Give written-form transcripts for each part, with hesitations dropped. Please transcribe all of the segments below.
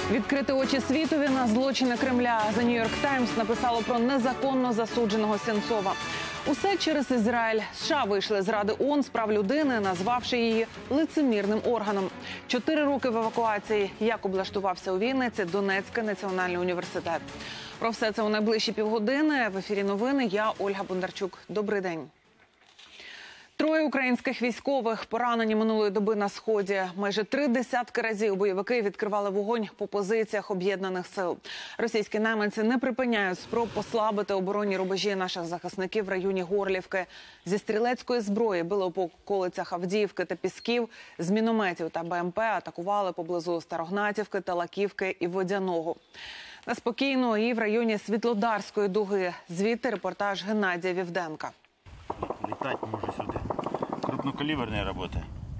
Відкрити очі світові на злочини Кремля. The New York Times написало про незаконно засудженого Сенцова. Усе через Ізраїль. США вийшли з Ради ООН з прав людини, назвавши її лицемірним органом. 4 роки в евакуації. Як облаштувався у Вінниці Донецький національний університет. Про все це у найближчі півгодини. В ефірі новини. Я Ольга Бондарчук. Добрий день. 3 українських військових поранені минулої доби на Сході. Майже 3 десятки разів бойовики відкривали вогонь по позиціях об'єднаних сил. Російські найманці не припиняють спроб послабити оборонні рубежі наших захисників в районі Горлівки. Зі стрілецької зброї били по околицях Авдіївки та Пісків, з мінометів та БМП атакували поблизу Старогнатівки, Талаківки і Водяного. Неспокійно і в районі Світлодарської дуги. Звідти репортаж Геннадія Вівденка. Летать може сюди. Крупнокаліберна робота.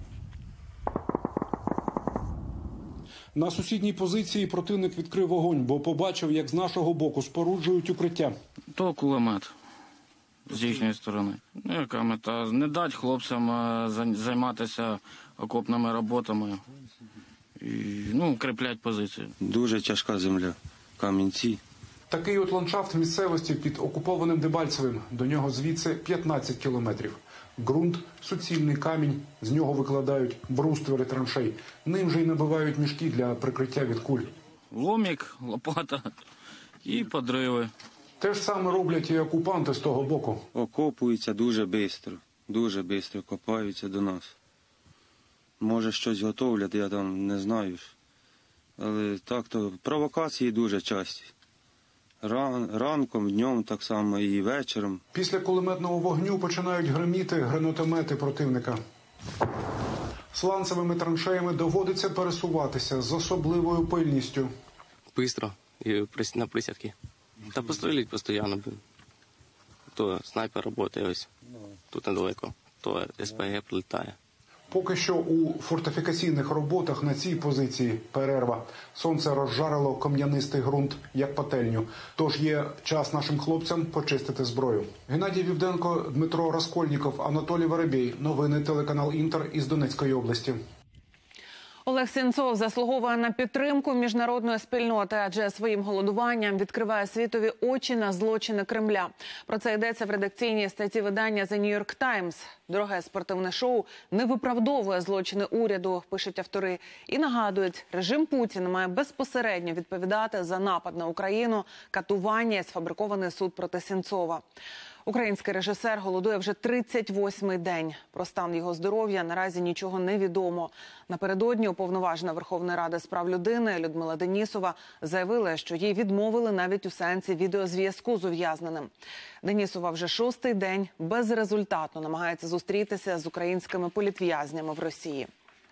На сусідній позиції противник відкрив вогонь, бо побачив, як з нашого боку споруджують укриття. То кулемет з їхньої сторони. Яка мета? Не дати хлопцям займатися окопними роботами і укріплять позиції. Дуже тяжка земля, камінці. Такий от ландшафт місцевості під окупованим Дебальцевим. До нього звідси 15 кілометрів. Ґрунт – суцільний камінь, з нього викладають бруствери траншей. Ним же й набивають мішки для прикриття від куль. Ломік, лопата і подриви. Те ж саме роблять і окупанти з того боку. Окопуються дуже швидко копаються до нас. Може щось готовлять, я там не знаю. Але так-то провокації дуже часті. Ранком, днем так само і вечором. Після кулеметного вогню починають гриміти гранатомети противника. Сланцевими траншеями доводиться пересуватися з особливою пильністю. Быстро і на присядки. Та пострілять постійно. То снайпер працює ось тут недалеко, то СПГ прилітає. Поки що у фортифікаційних роботах на цій позиції перерва. Сонце розжарило кам'янистий ґрунт, як пательню. Тож є час нашим хлопцям почистити зброю. Геннадій Вівденко, Дмитро Раскольніков, Анатолій Воробей. Новини телеканал «Інтер» із Донецької області. Олег Сенцов заслуговує на підтримку міжнародної спільноти, адже своїм голодуванням відкриває світові очі на злочини Кремля. Про це йдеться в редакційній статті видання The New York Times. Дороге спортивне шоу не виправдовує злочини уряду, пишуть автори. І нагадують, режим Путіна має безпосередньо відповідати за напад на Україну, катування і сфабрикований суд проти Сенцова. Український режисер голодує вже 38-й день. Про стан його здоров'я наразі нічого не відомо. Напередодні уповноважена Верховної Ради з прав людини Людмила Денісова заявила, що їй відмовили навіть у сеансі відеозв'язку з ув'язненим. Денісова вже 6-й день безрезультатно намагається зустрітися з українськими політв'язнями в Росії.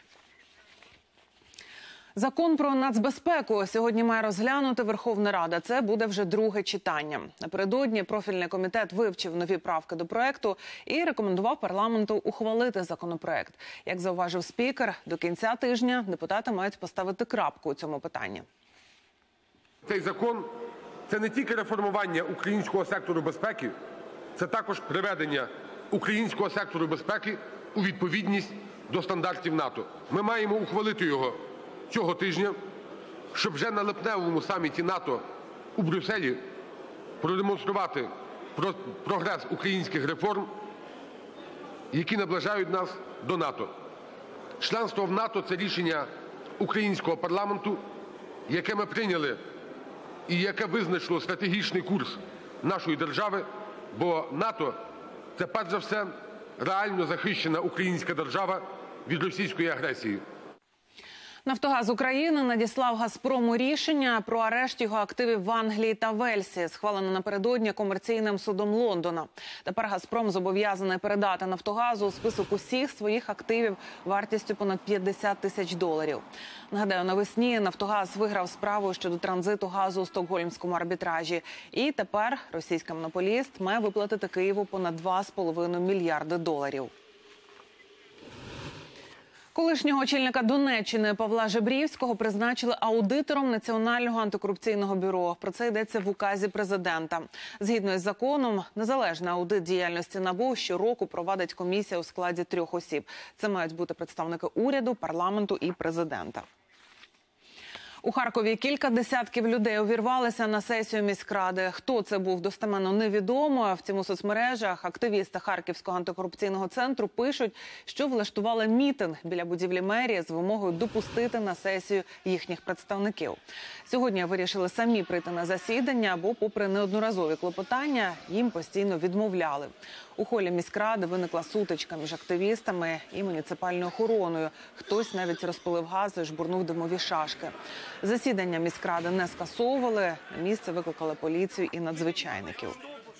Закон про нацбезпеку сьогодні має розглянути Верховна Рада. Це буде вже друге читання. Напередодні профільний комітет вивчив нові правки до проекту і рекомендував парламенту ухвалити законопроект. Як зауважив спікер, до кінця тижня депутати мають поставити крапку у цьому питанні. Цей закон – це не тільки реформування українського сектору безпеки, це також приведення українського сектору безпеки у відповідність до стандартів НАТО. Ми маємо ухвалити його цього тижня, щоб вже на липневому саміті НАТО у Брюсселі продемонструвати прогрес українських реформ, які наближають нас до НАТО. Членство в НАТО – це рішення українського парламенту, яке ми прийняли і яке визначило стратегічний курс нашої держави, бо НАТО – це перш за все реально захищена українська держава від російської агресії. «Нафтогаз України» надіслав «Газпрому» рішення про арешт його активів в Англії та Вельсі, схвалене напередодні комерційним судом Лондона. Тепер «Газпром» зобов'язаний передати «Нафтогазу» у список усіх своїх активів вартістю понад $50 тисяч. Нагадаю, навесні «Нафтогаз» виграв справу щодо транзиту газу у стокгольмському арбітражі. І тепер російський монополіст має виплатити Києву понад $2,5 мільярди. Колишнього очільника Донеччини Павла Жебрівського призначили аудитором Національного антикорупційного бюро. Про це йдеться в указі президента. Згідно із законом, незалежний аудит діяльності НАБУ щороку провадить комісія у складі 3 осіб. Це мають бути представники уряду, парламенту і президента. У Харкові кілька десятків людей увірвалися на сесію міськради. Хто це був, достеменно невідомо. Втім, у соцмережах активісти Харківського антикорупційного центру пишуть, що влаштували мітинг біля будівлі мерії з вимогою допустити на сесію їхніх представників. Сьогодні вирішили самі прийти на засідання, бо попри неодноразові клопотання їм постійно відмовляли. У холі міськради виникла сутичка між активістами і муніципальною охороною. Хтось навіть розпилив газу і жбурнув димові шашки. Засідання міськради не скасовували. На місце викликали поліцію і надзвичайників.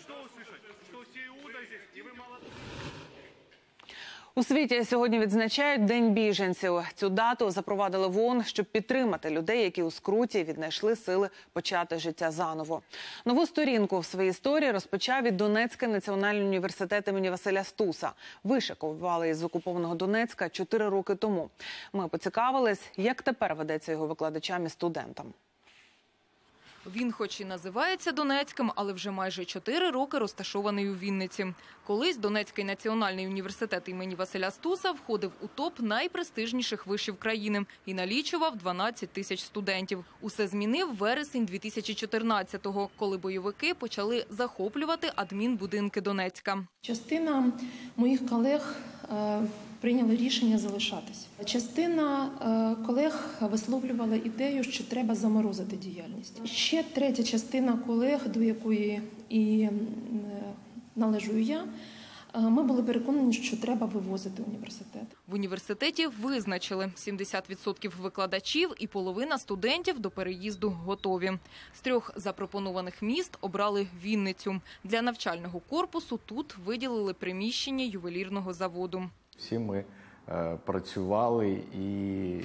У світі сьогодні відзначають День біженців. Цю дату запровадили в ООН, щоб підтримати людей, які у скруті віднайшли сили почати життя заново. Нову сторінку в своїй історії розпочав і Донецький національний університет імені Василя Стуса. Вишикували із окупованого Донецька 4 роки тому. Ми поцікавились, як тепер ведеться його викладачам і студентам. Він хоч і називається Донецьким, але вже майже 4 роки розташований у Вінниці. Колись Донецький національний університет імені Василя Стуса входив у топ найпрестижніших вишів країни і налічував 12 тисяч студентів. Усе змінив вересень 2014-го, коли бойовики почали захоплювати адмінбудинки Донецька. Частина моїх колег прийняли рішення залишатись. Частина колег висловлювала ідею, що треба заморозити діяльність. Ще третя частина колег, до якої і належу я, ми були переконані, що треба вивозити університет. В університеті визначили 70% викладачів і половина студентів до переїзду готові. З 3 запропонованих міст обрали Вінницю. Для навчального корпусу тут виділили приміщення ювелірного заводу. Всі ми працювали і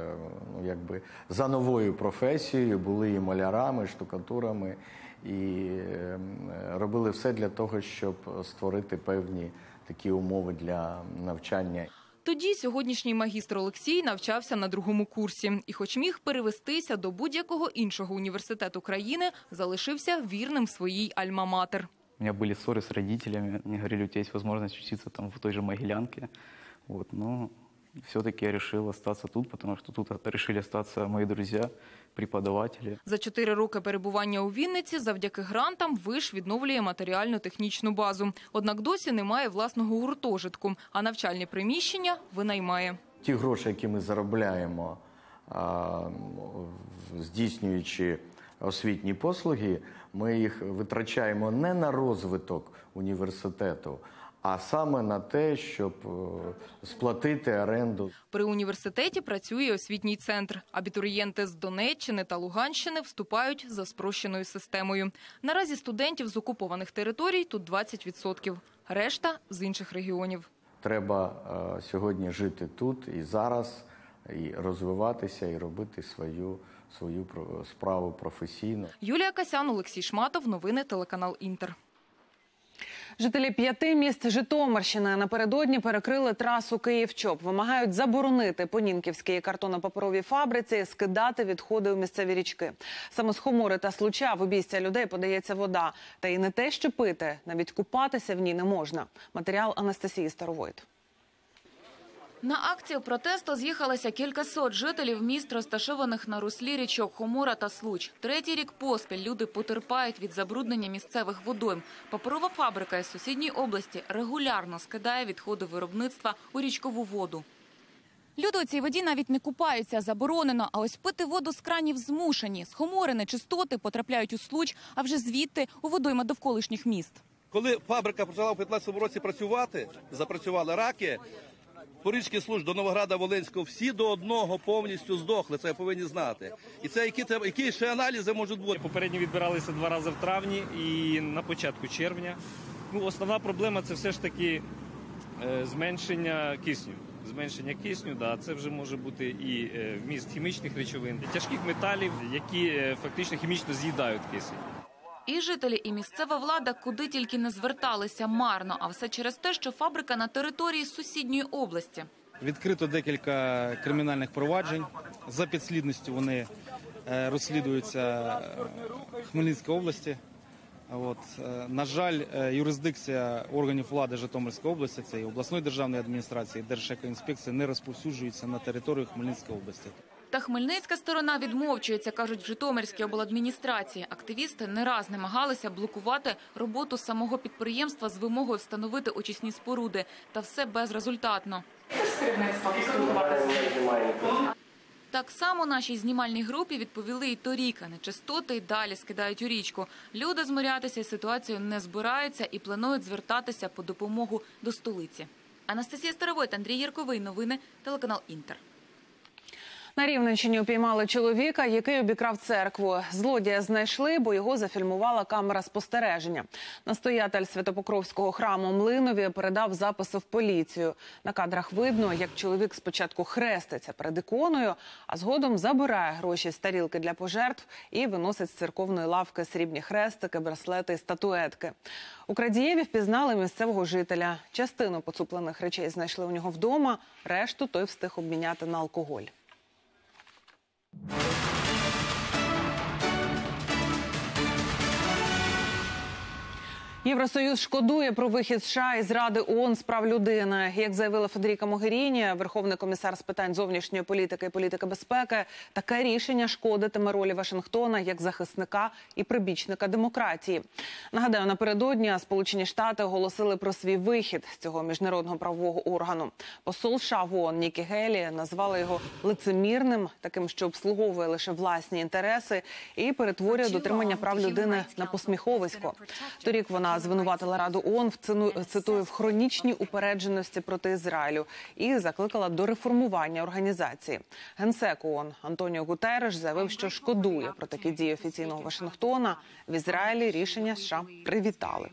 за новою професією, були і малярами, і штукатурами, і робили все для того, щоб створити певні такі умови для навчання. Тоді сьогоднішній магістр Олексій навчався на 2-му курсі. І хоч міг перевестися до будь-якого іншого університету країни, залишився вірним своїй альма-матер. У меня были ссоры с родителями. Мне говорили, у тебя есть возможность учиться там в той же Могилянке. Но все-таки я решил остаться тут, потому что тут решили остаться мои друзья, преподаватели. За 4 роки перебування у Вінниці завдяки грантам виш відновлює матеріально-технічну базу. Однак досі немає власного гуртожитку, а навчальні приміщення винаймає. Ті гроші, які ми заробляємо, здійснюючи освітні послуги, ми їх витрачаємо не на розвиток університету, а саме на те, щоб сплатити оренду. При університеті працює освітній центр. Абітурієнти з Донеччини та Луганщини вступають за спрощеною системою. Наразі студентів з окупованих територій тут 20%. Решта – з інших регіонів. Треба сьогодні жити тут і зараз, і розвиватися, і робити свою справу професійно. Юлія Касян, Олексій Шматов. Новини телеканал «Інтер». Жителі 5 міст Житомирщини напередодні перекрили трасу Київ-Чоп. Вимагають заборонити по Нінківській картонно-паперовій фабриці скидати відходи у місцеві річки. Саме з Хомори та Случа в обійстя людей подається вода. Та і не те, що пити, навіть купатися в ній не можна. Матеріал Анастасії Старовойт. На акцію протесту з'їхалося кількасот жителів міст, розташованих на руслі річок Хомора та Случ. 3-й рік поспіль люди потерпають від забруднення місцевих водойм. Паперова фабрика із сусідньої області регулярно скидає відходи виробництва у річкову воду. Люди у цій воді навіть не купаються, заборонено, а ось пити воду з кранів змушені. З Хомори нечистоти потрапляють у Случ, а вже звідти у водойми довколишніх міст. Коли фабрика почала в 2015 році працювати, запрацювали раки, по річці Случ до Новограда-Волинського всі до одного повністю здохли, це повинні знати. І це які ще аналізи можуть бути? Попередньо відбиралися 2 рази в травні і на початку червня. Основна проблема – це все ж таки зменшення кисню. Зменшення кисню, це вже може бути і вміст хімічних речовин, тяжких металів, які фактично хімічно з'їдають кисень. І жителі, і місцева влада куди тільки не зверталися марно, а все через те, що фабрика на території сусідньої області. Відкрито декілька кримінальних проваджень. За підслідністю вони розслідуються в Хмельницькій області. На жаль, юрисдикція органів влади Житомирської області, це і обласної державної адміністрації, і Держекоінспекції, не розповсюджується на територію Хмельницької області. Та хмельницька сторона відмовчується, кажуть в Житомирській обладміністрації. Активісти не раз намагалися блокувати роботу самого підприємства з вимогою встановити очисні споруди. Та все безрезультатно. Так само нашій знімальній групі відповіли і торік. Нечистоти й далі скидають у річку. Люди змирятися із ситуацією не збираються і планують звертатися по допомогу до столиці. Анастасія Старовойт, Андрій Ярковий. Новини, телеканал «Інтер». На Рівненщині упіймали чоловіка, який обікрав церкву. Злодія знайшли, бо його зафільмувала камера спостереження. Настоятель Святопокровського храму Млинові передав записи в поліцію. На кадрах видно, як чоловік спочатку хреститься перед іконою, а згодом забирає гроші з тарілки для пожертв і виносить з церковної лавки срібні хрестики, браслети і статуетки. У крадієві впізнали місцевого жителя. Частину поцуплених речей знайшли у нього вдома, решту той встиг обміняти на алкоголь. Євросоюз шкодує про вихід США із Ради ООН з прав людини. Як заявила Федеріка Могеріні, Верховний комісар з питань зовнішньої політики і політики безпеки, таке рішення шкодитиме ролі Вашингтона як захисника і прибічника демократії. Нагадаю, напередодні Сполучені Штати оголосили про свій вихід з цього міжнародного правового органу. Посол США в ООН Нікі Гейлі назвала його лицемірним, таким, що обслуговує лише власні інтереси і перетворює дотримання прав людини на посміховисько. Торік вона звинуватила Раду ООН, цитую, в хронічній упередженості проти Ізраїлю і закликала до реформування організації. Генсек ООН Антоніо Гутерреш заявив, що шкодує про такі дії офіційного Вашингтона. В Ізраїлі рішення США привітали.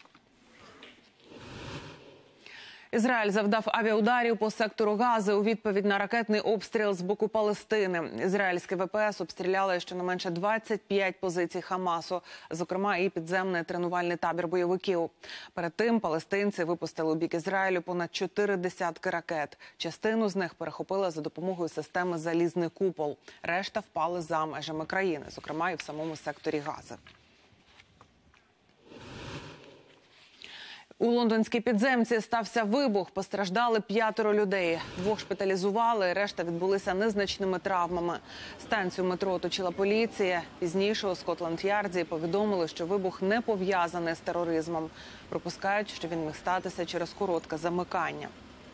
Ізраїль завдав авіаударів по сектору Гази у відповідь на ракетний обстріл з боку Палестини. Ізраїльське ВПС обстріляли щонайменше 25 позицій Хамасу, зокрема і підземний тренувальний табір бойовиків. Перед тим палестинці випустили у бік Ізраїлю понад 4 десятки ракет. Частину з них перехопили за допомогою системи «Залізний купол». Решта впали за межами країни, зокрема і в самому секторі Гази. У лондонській підземці стався вибух. Постраждали 5 людей. 2 шпиталізували, решта відбулися незначними травмами. Станцію метро оточила поліція. Пізніше у Скотланд-Ярді повідомили, що вибух не пов'язаний з тероризмом. Припускають, що він міг статися через коротке замикання.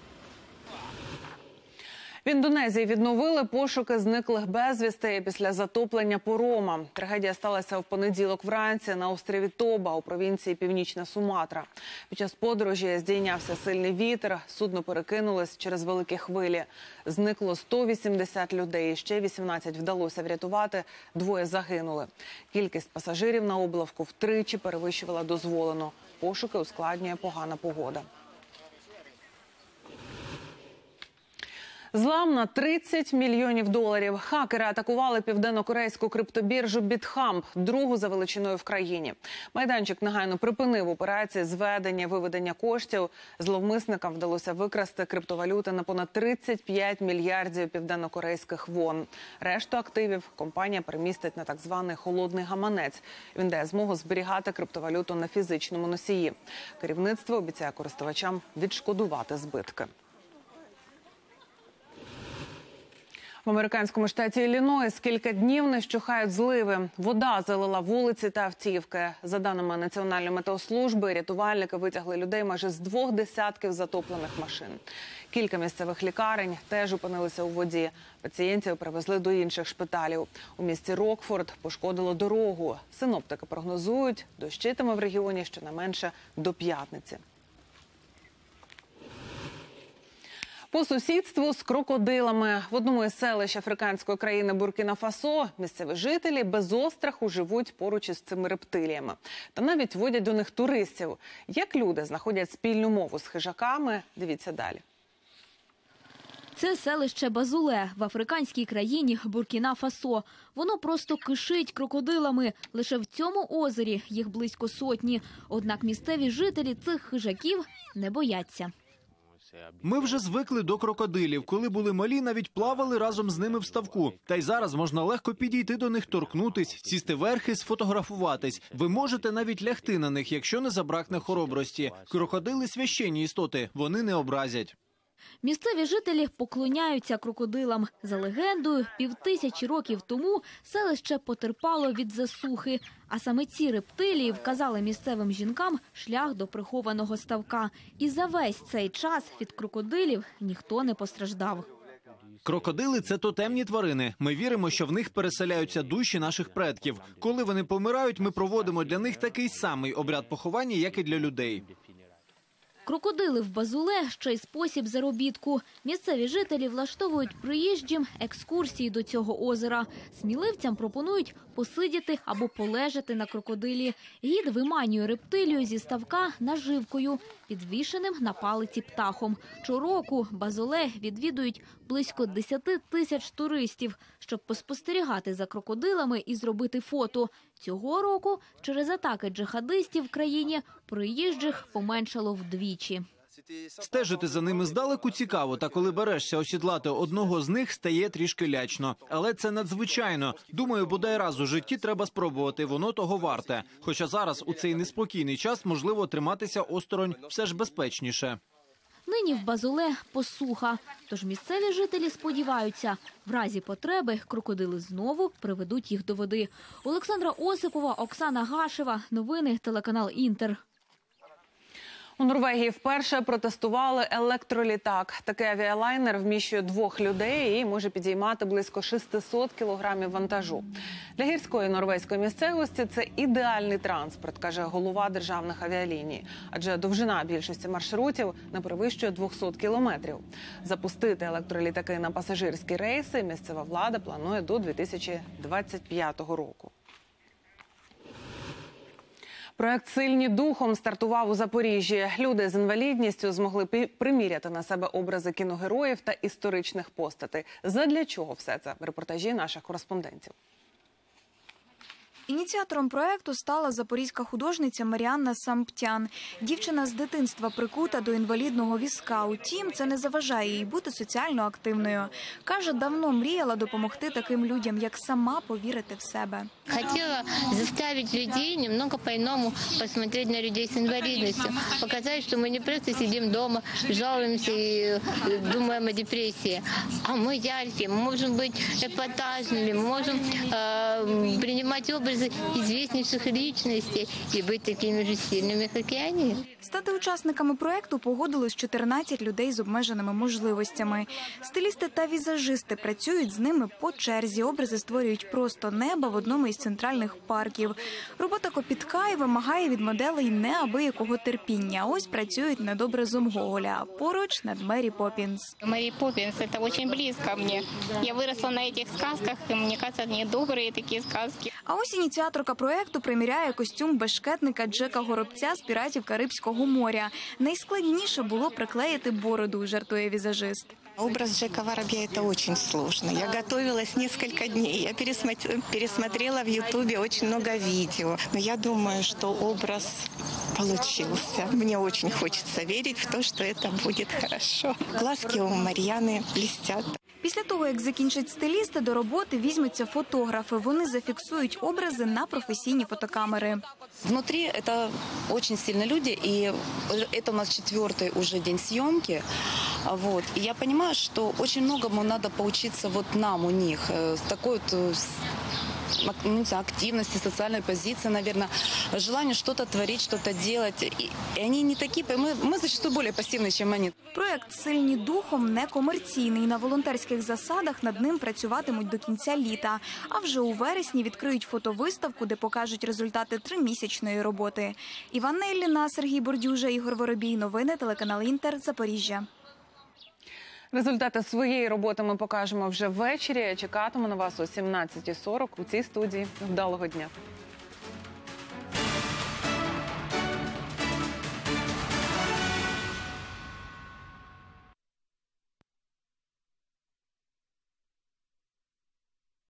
В Індонезії відновили пошуки зниклих безвісти після затоплення парома. Трагедія сталася в понеділок вранці на острові Тоба у провінції Північна Суматра. Під час подорожі здійнявся сильний вітер, судно перекинулось через великі хвилі. Зникло 180 людей, ще 18 вдалося врятувати, 2 загинули. Кількість пасажирів на облавку втричі перевищувала дозволену. Пошуки ускладнює погана погода. Злам на $30 мільйонів. Хакери атакували південно-корейську криптобіржу BitHump, другу за величиною в країні. Майданчик негайно припинив операції з введення-виведення коштів. Зловмисникам вдалося викрасти криптовалюти на понад 35 мільярдів південно-корейських вон. Решту активів компанія перемістить на так званий холодний гаманець. Він дає змогу зберігати криптовалюту на фізичному носії. Керівництво обіцяє користувачам відшкодувати збитки. В американському штаті Іллінойс кілька днів не вщухають зливи. Вода залила вулиці та автівки. За даними Національної метеослужби, рятувальники витягли людей майже з 2 десятків затоплених машин. Кілька місцевих лікарень теж опинилися у воді. Пацієнтів привезли до інших шпиталів. У місті Рокфорд пошкодило дорогу. Синоптики прогнозують, дощитиме в регіоні щонайменше до п'ятниці. По сусідству з крокодилами. В одному із селищ африканської країни Буркіна-Фасо місцеві жителі без остраху живуть поруч із цими рептиліями. Та навіть водять до них туристів. Як люди знаходять спільну мову з хижаками – дивіться далі. Це селище Базуле в африканській країні Буркіна-Фасо. Воно просто кишить крокодилами. Лише в цьому озері їх близько 100. Однак місцеві жителі цих хижаків не бояться. Ми вже звикли до крокодилів. Коли були малі, навіть плавали разом з ними в ставку. Та й зараз можна легко підійти до них, торкнутись, сісти верхи, сфотографуватись. Ви можете навіть лягти на них, якщо не забракне хоробрості. Крокодили – священні істоти, вони не образять. Місцеві жителі поклоняються крокодилам. За легендою, 5000 років тому селище потерпало від засухи. А саме ці рептилії вказали місцевим жінкам шлях до прихованого ставка. І за весь цей час від крокодилів ніхто не постраждав. Крокодили – це тотемні тварини. Ми віримо, що в них переселяються душі наших предків. Коли вони помирають, ми проводимо для них такий самий обряд поховання, як і для людей. Крокодили в Базуле – ще й спосіб заробітку. Місцеві жителі влаштовують приїжджим екскурсії до цього озера. Сміливцям пропонують посидіти або полежати на крокодилі. Гід виманює рептилію зі ставка наживкою, підвішеним на палиці птахом. Щороку Базуле відвідують близько 10 тисяч туристів, щоб поспостерігати за крокодилами і зробити фото. Цього року через атаки джихадистів в країні приїжджих поменшало вдвічі. Стежити за ними здалеку цікаво, та коли берешся осідлати одного з них, стає трішки лячно. Але це надзвичайно. Думаю, бодай раз у житті треба спробувати, воно того варте. Хоча зараз, у цей неспокійний час, можливо, триматися осторонь все ж безпечніше. Нині в Базуле посуха, тож місцеві жителі сподіваються, в разі потреби крокодили знову приведуть їх до води. Олександра Осипова, Оксана Гашева. Новини, телеканал «Інтер». У Норвегії вперше протестували електролітак. Такий авіалайнер вміщує 2 людей і може підіймати близько 600 кілограмів вантажу. Для гірської норвезької місцевості це ідеальний транспорт, каже голова державних авіаліній. Адже довжина більшості маршрутів не перевищує 200 кілометрів. Запустити електролітаки на пасажирські рейси місцева влада планує до 2025 року. Проект «Сильні духом» стартував у Запоріжжі. Люди з інвалідністю змогли приміряти на себе образи кіногероїв та історичних постатей. Задля чого все це? В репортажі наших кореспондентів. Ініціатором проекту стала запорізька художниця Маріанна Самптян. Дівчина з дитинства прикута до інвалідного візка. Утім, це не заважає їй бути соціально активною. Каже, давно мріяла допомогти таким людям, як сама повірити в себе. Хотела заставить людей немного по-иному посмотреть на людей с инвалидностью. Показать, что мы не просто сидим дома, жалуемся и думаем о депрессии, а мы яркие, мы можем быть эпатажными, мы можем принимать образы известнейших личностей и быть такими же сильными, как и они. Стати учасниками проекту погодилось 14 людей з обмеженими можливостями. Стилісти та візажисти працюють з ними по черзі. Образи створюють просто неба в одному із центральних парків. Робота копітка і вимагає від моделей неабиякого терпіння. Ось працюють над образом Гоголя, а поруч над Мері Поппінс. Мері Поппінс – це дуже близько мені. Я виросла на цих сказках, і мені кажеться, вони добрі такі сказки. А ось ініціаторка проекту приміряє костюм бешкетника Джека Горобця з «Піратів Карибського моря». Найскладніше було приклеїти бороду, жартує візажист. Образ Джека Воробья – это очень сложно. Я готовилась несколько дней. Я пересмотрела в Ютубе очень много видео. Но я думаю, что образ получился. Мне очень хочется верить в то, что это будет хорошо. Глазки у Мар'яни блестят. Після того, як закінчать стилісти, до роботи візьмуться фотографи. Вони зафіксують образи на професійні фотокамери. Внутри это очень сильные люди, и это у нас 4-й уже день съемки. Вот. И я понимаю, что очень многому надо поучиться вот нам у них. Такой вот активности, социальной позиции, наверное, желание что-то творить, что-то делать. И они не такие, мы зачастую более пассивные, чем они. Проект «Сильні духом» некомерційний. На волонтерських засадах над ним працюватимуть до кінця літа. А вже у вересні відкриють фотовиставку, де покажуть результати 3-місячної роботи. Іванна Ілліна, Сергій Бордюжа, Ігор Воробій. Новини, телеканал «Інтер», Запоріжжя. Результати своєї роботи ми покажемо вже ввечері. Чекатиму на вас о 17:40 у цій студії. Вдалого дня!